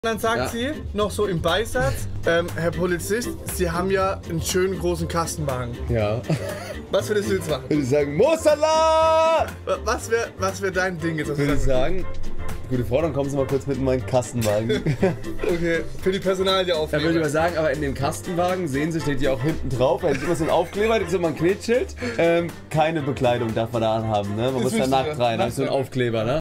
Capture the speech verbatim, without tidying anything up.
Dann sagt Ja. sie noch so im Beisatz, ähm, Herr Polizist, Sie haben ja einen schönen großen Kastenwagen. Ja. Was würdest du jetzt machen? Würde ich sagen, Mossala! Was wäre was wär dein Ding jetzt? Was Würde du ich sagen sagen, gute Frau, dann kommen Sie mal kurz mit in meinen Kastenwagen. würdest? Okay, für die Personalie Da würde ich aufnehmen. mal sagen, aber in dem Kastenwagen, sehen Sie, steht ja auch hinten drauf, da ist immer so ein Aufkleber, da ist immer ein Knetschild. Ähm, keine Bekleidung darf man da anhaben, ne? Man Das muss da wüsste ich nackt ja. rein, da ist so ein Nackt rein. Aufkleber, ne?